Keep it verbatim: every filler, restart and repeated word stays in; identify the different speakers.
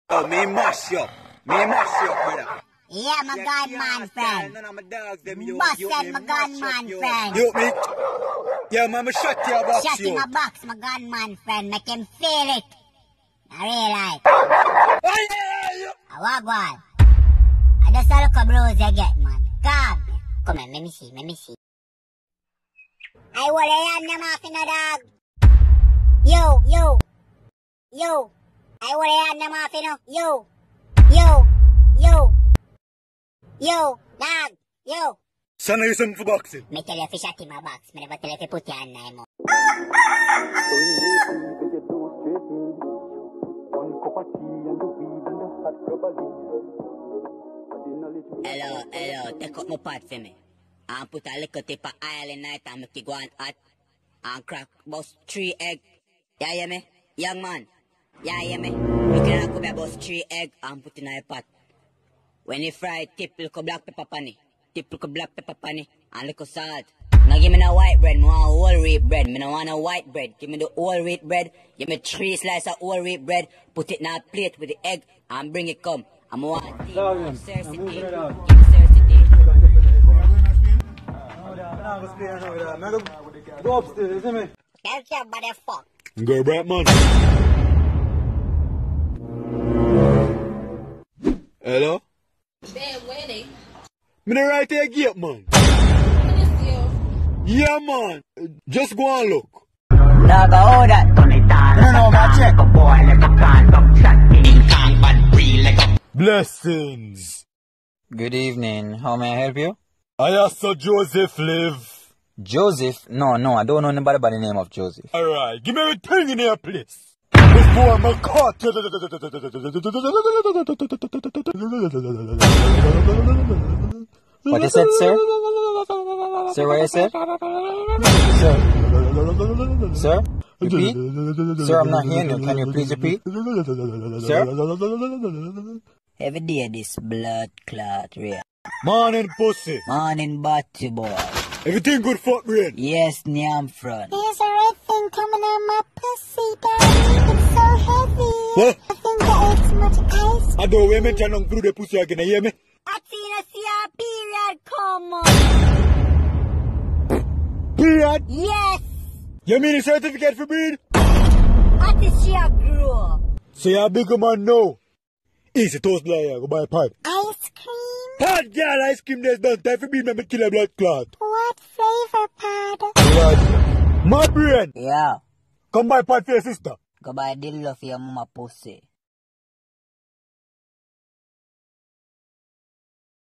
Speaker 1: Oh, me mash you up. Me mash you up, brother.
Speaker 2: Yeah, my gunman friend.
Speaker 1: None of my dogs, them you.
Speaker 2: Busted my gunman friend.
Speaker 1: You me? Yeah, man, me shot your box,
Speaker 2: Shot
Speaker 1: you.
Speaker 2: in my box, my gunman friend. Make him feel it. I real like. I walk one. I just a look a bruise you get, man. Come. Come on, let me see, let me see. I want a hand them off in the dog. Yo, yo. Yo. I want a hand them off in the. Yo. Yo. Yo. Yo. Dog. Yo.
Speaker 1: Son, you something for boxing?
Speaker 2: Me tell you if you shot in my box. Me never tell you if you put your hand in my. Hello, hello, take up my pot for me. And put a little tip of oil in it and make it go on hot. And crack bust three egg. Yeah, hear me? Young man. Yeah, hear me? You can cook about three egg and put in a pot. When you fry, tip little black pepper pani. Tip little black pepper pani and little salt. Now give me no white bread, me want whole wheat bread. Me no want no white bread. Give me the whole wheat bread. Give me three slices of whole wheat bread. Put it in a plate with the egg and bring it come. I'm want tea. I'm thirsty tea. Give me thirsty tea.
Speaker 3: Go upstairs, see me?
Speaker 2: Thank you, motherfucker.
Speaker 1: Go, bright man. Hello?
Speaker 4: Damn, wedding.
Speaker 1: Me the right here gate, man. Yeah, man. Just go and look.
Speaker 2: Nah, go hold that. Turn it on.
Speaker 3: No, no, go check.
Speaker 2: A boy like a can of chat. In can, but real like a.
Speaker 1: Blessings.
Speaker 5: Good evening. How may I help you?
Speaker 1: I asked Sir Joseph live.
Speaker 5: Joseph? No, no, I don't know anybody by the name of Joseph.
Speaker 1: Alright, give me everything in your place. Before I'm a caught.
Speaker 5: What you said, sir? Sir, what you said? Sir? Sir? Repeat? Sir, I'm not hearing you. Can you please repeat? Sir?
Speaker 2: Every day this blood clot real.
Speaker 1: Morning, pussy.
Speaker 2: Morning, batty boy.
Speaker 1: Everything good, fuck brain.
Speaker 2: Yes, nyam front.
Speaker 6: There's a red thing coming out my pussy, darling. It's so heavy.
Speaker 1: What?
Speaker 6: I think that it's much ice.
Speaker 1: I don't want me to run through the pussy again, you hear me?
Speaker 2: I seen a see a period come on.
Speaker 1: Period?
Speaker 2: Yes.
Speaker 1: You mean a certificate for breed?
Speaker 2: What is she a grow?
Speaker 1: So you're a bigger man now. Easy toast liar, go buy a pipe.
Speaker 6: Ice cream?
Speaker 1: Pod, girl, ice cream there's done. Time for breed, me kill a blood clot.
Speaker 6: What flavor, Pod?
Speaker 1: Blood. My brain.
Speaker 2: Yeah.
Speaker 1: Come buy pot for your sister.
Speaker 2: Go buy dildo for your mama pussy.